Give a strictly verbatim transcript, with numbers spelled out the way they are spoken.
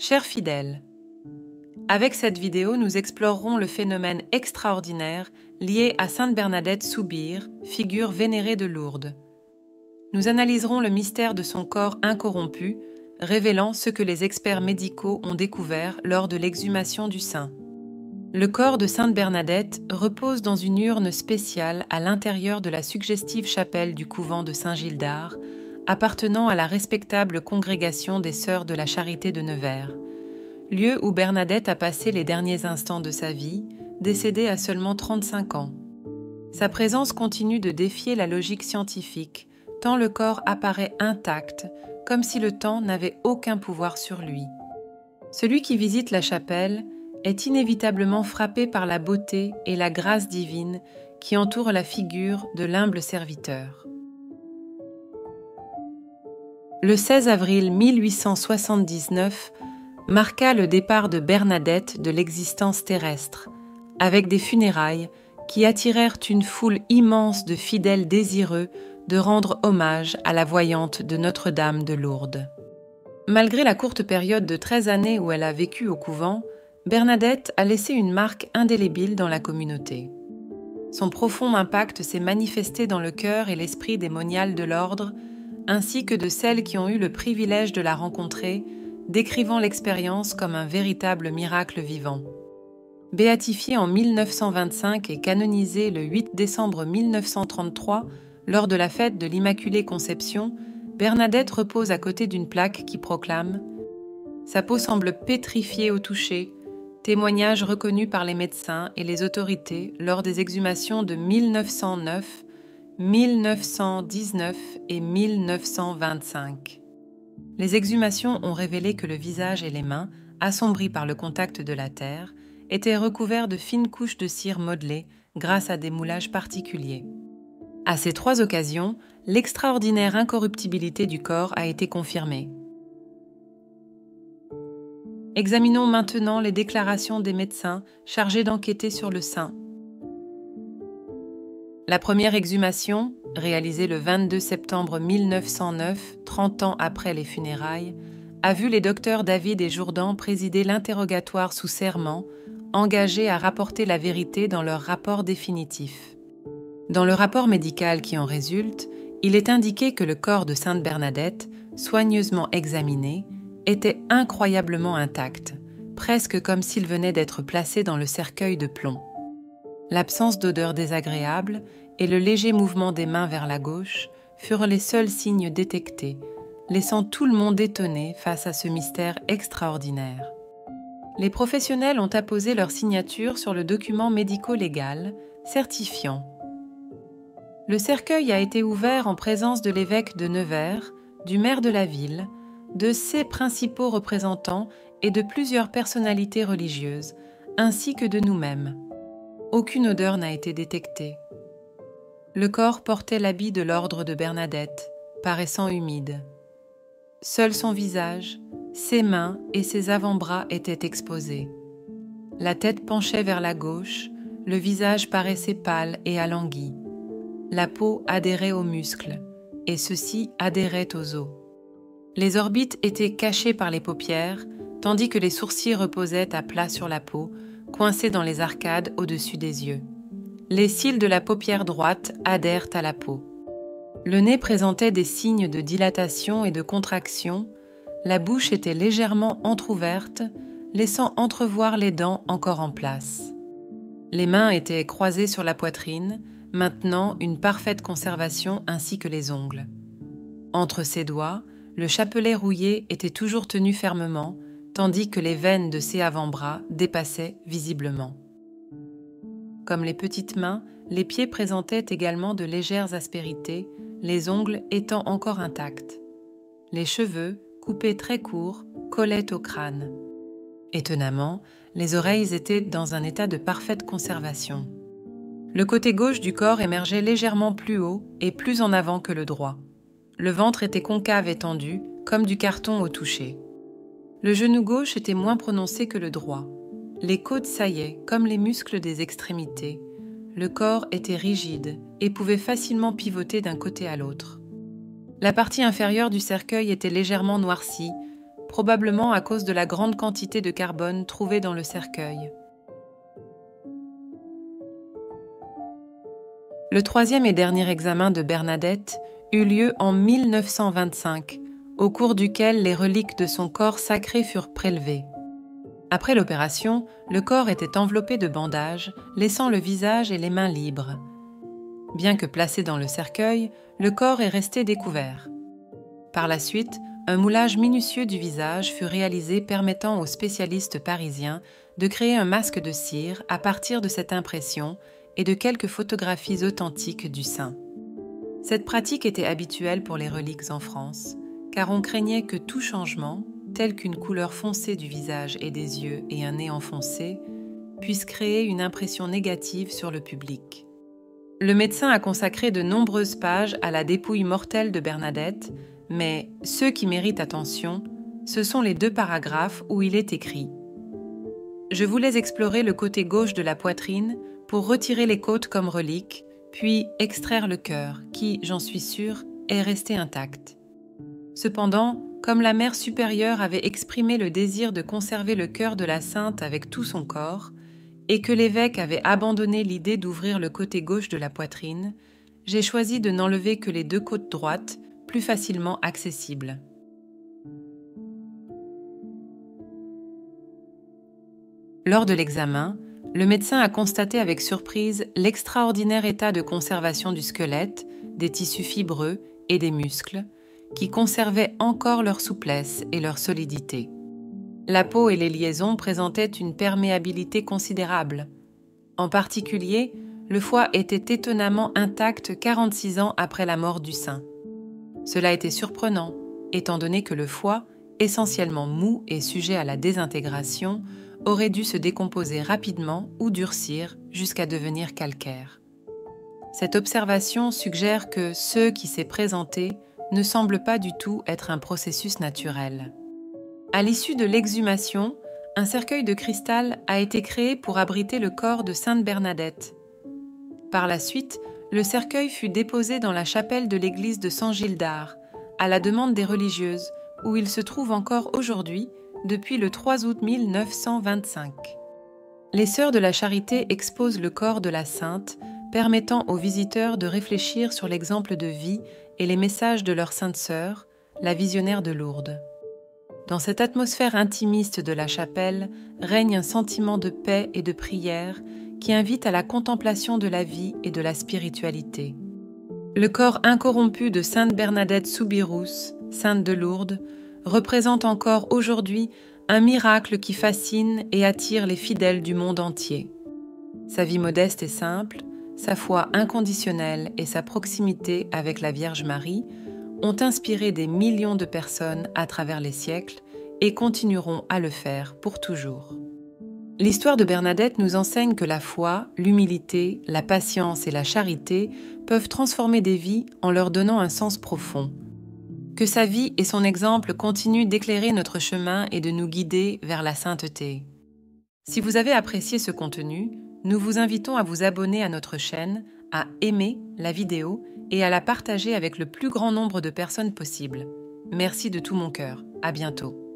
Chers fidèles, avec cette vidéo, nous explorerons le phénomène extraordinaire lié à Sainte Bernadette Soubire, figure vénérée de Lourdes. Nous analyserons le mystère de son corps incorrompu, révélant ce que les experts médicaux ont découvert lors de l'exhumation du saint. Le corps de Sainte Bernadette repose dans une urne spéciale à l'intérieur de la suggestive chapelle du couvent de Saint-Gildard, appartenant à la respectable congrégation des Sœurs de la Charité de Nevers, lieu où Bernadette a passé les derniers instants de sa vie, décédée à seulement trente-cinq ans. Sa présence continue de défier la logique scientifique, tant le corps apparaît intact, comme si le temps n'avait aucun pouvoir sur lui. Celui qui visite la chapelle est inévitablement frappé par la beauté et la grâce divine qui entourent la figure de l'humble serviteur. Le seize avril mille huit cent soixante-dix-neuf marqua le départ de Bernadette de l'existence terrestre, avec des funérailles qui attirèrent une foule immense de fidèles désireux de rendre hommage à la voyante de Notre-Dame de Lourdes. Malgré la courte période de treize années où elle a vécu au couvent, Bernadette a laissé une marque indélébile dans la communauté. Son profond impact s'est manifesté dans le cœur et l'esprit des moniales de l'ordre, ainsi que de celles qui ont eu le privilège de la rencontrer, décrivant l'expérience comme un véritable miracle vivant. Béatifiée en mille neuf cent vingt-cinq et canonisée le huit décembre mille neuf cent trente-trois, lors de la fête de l'Immaculée Conception, Bernadette repose à côté d'une plaque qui proclame « Sa peau semble pétrifiée au toucher », témoignage reconnu par les médecins et les autorités lors des exhumations de mille neuf cent neuf, mille neuf cent dix-neuf et mille neuf cent vingt-cinq. Les exhumations ont révélé que le visage et les mains, assombris par le contact de la terre, étaient recouverts de fines couches de cire modelée grâce à des moulages particuliers. À ces trois occasions, l'extraordinaire incorruptibilité du corps a été confirmée. Examinons maintenant les déclarations des médecins chargés d'enquêter sur le saint. La première exhumation, réalisée le vingt-deux septembre mille neuf cent neuf, trente ans après les funérailles, a vu les docteurs David et Jourdan présider l'interrogatoire sous serment, engagés à rapporter la vérité dans leur rapport définitif. Dans le rapport médical qui en résulte, il est indiqué que le corps de Sainte Bernadette, soigneusement examiné, était incroyablement intact, presque comme s'il venait d'être placé dans le cercueil de plomb. L'absence d'odeur désagréable et le léger mouvement des mains vers la gauche furent les seuls signes détectés, laissant tout le monde étonné face à ce mystère extraordinaire. Les professionnels ont apposé leur signature sur le document médico-légal, certifiant. Le cercueil a été ouvert en présence de l'évêque de Nevers, du maire de la ville, de ses principaux représentants et de plusieurs personnalités religieuses, ainsi que de nous-mêmes. Aucune odeur n'a été détectée. Le corps portait l'habit de l'ordre de Bernadette, paraissant humide. Seul son visage, ses mains et ses avant-bras étaient exposés. La tête penchait vers la gauche, le visage paraissait pâle et alangui. La peau adhérait aux muscles, et ceux-ci adhéraient aux os. Les orbites étaient cachées par les paupières, tandis que les sourcils reposaient à plat sur la peau, coincés dans les arcades au-dessus des yeux. Les cils de la paupière droite adhèrent à la peau. Le nez présentait des signes de dilatation et de contraction, la bouche était légèrement entr'ouverte, laissant entrevoir les dents encore en place. Les mains étaient croisées sur la poitrine, maintenant une parfaite conservation ainsi que les ongles. Entre ses doigts, le chapelet rouillé était toujours tenu fermement, tandis que les veines de ses avant-bras dépassaient visiblement. Comme les petites mains, les pieds présentaient également de légères aspérités, les ongles étant encore intacts. Les cheveux, coupés très courts, collaient au crâne. Étonnamment, les oreilles étaient dans un état de parfaite conservation. Le côté gauche du corps émergeait légèrement plus haut et plus en avant que le droit. Le ventre était concave et tendu, comme du carton au toucher. Le genou gauche était moins prononcé que le droit. Les côtes saillaient, comme les muscles des extrémités. Le corps était rigide et pouvait facilement pivoter d'un côté à l'autre. La partie inférieure du cercueil était légèrement noircie, probablement à cause de la grande quantité de carbone trouvée dans le cercueil. Le troisième et dernier examen de Bernadette eut lieu en mille neuf cent vingt-cinq, au cours duquel les reliques de son corps sacré furent prélevées. Après l'opération, le corps était enveloppé de bandages, laissant le visage et les mains libres. Bien que placé dans le cercueil, le corps est resté découvert. Par la suite, un moulage minutieux du visage fut réalisé permettant aux spécialistes parisiens de créer un masque de cire à partir de cette impression et de quelques photographies authentiques du saint. Cette pratique était habituelle pour les reliques en France, car on craignait que tout changement, tel qu'une couleur foncée du visage et des yeux et un nez enfoncé, puisse créer une impression négative sur le public. Le médecin a consacré de nombreuses pages à la dépouille mortelle de Bernadette, mais ceux qui méritent attention, ce sont les deux paragraphes où il est écrit « Je voulais explorer le côté gauche de la poitrine pour retirer les côtes comme reliques, puis extraire le cœur, qui, j'en suis sûre, est resté intact. Cependant, comme la mère supérieure avait exprimé le désir de conserver le cœur de la sainte avec tout son corps, et que l'évêque avait abandonné l'idée d'ouvrir le côté gauche de la poitrine, j'ai choisi de n'enlever que les deux côtes droites, plus facilement accessibles. » Lors de l'examen, le médecin a constaté avec surprise l'extraordinaire état de conservation du squelette, des tissus fibreux et des muscles, qui conservaient encore leur souplesse et leur solidité. La peau et les liaisons présentaient une perméabilité considérable. En particulier, le foie était étonnamment intact quarante-six ans après la mort du saint. Cela était surprenant, étant donné que le foie, essentiellement mou et sujet à la désintégration, aurait dû se décomposer rapidement ou durcir jusqu'à devenir calcaire. Cette observation suggère que ce qui s'est présenté ne semble pas du tout être un processus naturel. À l'issue de l'exhumation, un cercueil de cristal a été créé pour abriter le corps de Sainte Bernadette. Par la suite, le cercueil fut déposé dans la chapelle de l'église de Saint-Gildas, à la demande des religieuses, où il se trouve encore aujourd'hui, depuis le trois août mille neuf cent vingt-cinq. Les Sœurs de la Charité exposent le corps de la sainte, permettant aux visiteurs de réfléchir sur l'exemple de vie et les messages de leur sainte sœur, la visionnaire de Lourdes. Dans cette atmosphère intimiste de la chapelle règne un sentiment de paix et de prière qui invite à la contemplation de la vie et de la spiritualité. Le corps incorrompu de Sainte Bernadette Soubirous, sainte de Lourdes, représente encore aujourd'hui un miracle qui fascine et attire les fidèles du monde entier. Sa vie modeste et simple, sa foi inconditionnelle et sa proximité avec la Vierge Marie ont inspiré des millions de personnes à travers les siècles et continueront à le faire pour toujours. L'histoire de Bernadette nous enseigne que la foi, l'humilité, la patience et la charité peuvent transformer des vies en leur donnant un sens profond. Que sa vie et son exemple continuent d'éclairer notre chemin et de nous guider vers la sainteté. Si vous avez apprécié ce contenu, nous vous invitons à vous abonner à notre chaîne, à aimer la vidéo et à la partager avec le plus grand nombre de personnes possible. Merci de tout mon cœur. À bientôt.